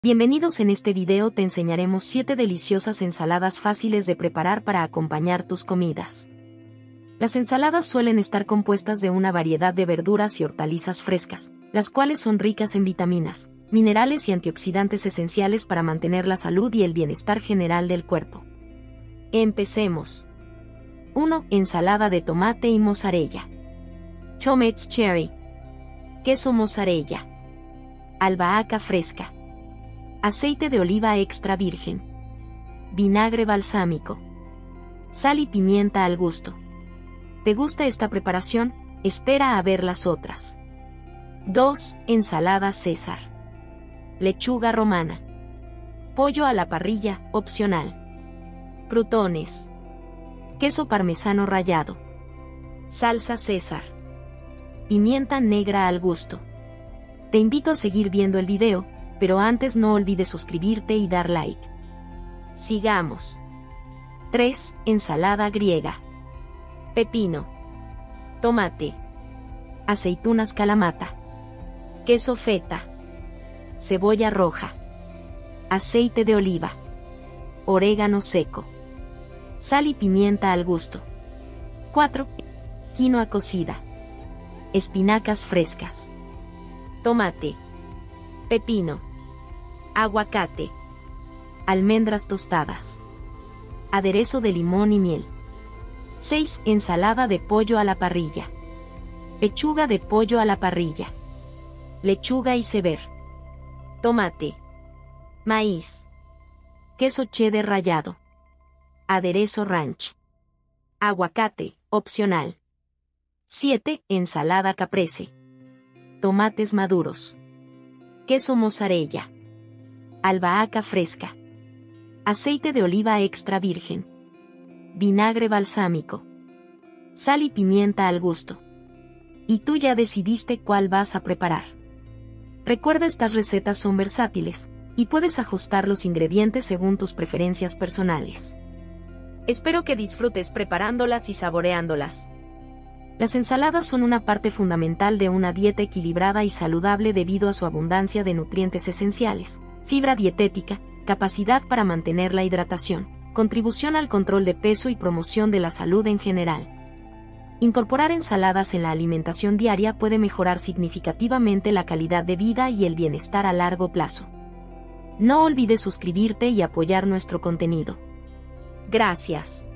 Bienvenidos. En este video te enseñaremos 7 deliciosas ensaladas fáciles de preparar para acompañar tus comidas. Las ensaladas suelen estar compuestas de una variedad de verduras y hortalizas frescas, las cuales son ricas en vitaminas, minerales y antioxidantes esenciales para mantener la salud y el bienestar general del cuerpo. Empecemos. 1. Ensalada de tomate y mozzarella. Tomates cherry. Queso mozzarella. Albahaca fresca. Aceite de oliva extra virgen. Vinagre balsámico. Sal y pimienta al gusto. ¿Te gusta esta preparación? Espera a ver las otras. 2. Ensalada César. Lechuga romana. Pollo a la parrilla, opcional. Crutones. Queso parmesano rallado. Salsa César. Pimienta negra al gusto. Te invito a seguir viendo el video, pero antes no olvides suscribirte y dar like. Sigamos. 3. Ensalada griega. Pepino. Tomate. Aceitunas Kalamata. Queso feta. Cebolla roja. Aceite de oliva. Orégano seco. Sal y pimienta al gusto. 4. Quinoa cocida. Espinacas frescas. Tomate. Pepino. Aguacate. Almendras tostadas. Aderezo de limón y miel. 6. Ensalada de pollo a la parrilla. Pechuga de pollo a la parrilla. Lechuga iceberg. Tomate. Maíz. Queso cheddar rallado. Aderezo ranch. Aguacate, opcional. 7. Ensalada caprese. Tomates maduros. Queso mozzarella. Albahaca fresca. Aceite de oliva extra virgen. Vinagre balsámico. Sal y pimienta al gusto. ¿Y tú ya decidiste cuál vas a preparar? Recuerda, estas recetas son versátiles, y puedes ajustar los ingredientes según tus preferencias personales. Espero que disfrutes preparándolas y saboreándolas. Las ensaladas son una parte fundamental de una dieta equilibrada y saludable debido a su abundancia de nutrientes esenciales, fibra dietética, capacidad para mantener la hidratación, contribución al control de peso y promoción de la salud en general. Incorporar ensaladas en la alimentación diaria puede mejorar significativamente la calidad de vida y el bienestar a largo plazo. No olvides suscribirte y apoyar nuestro contenido. Gracias.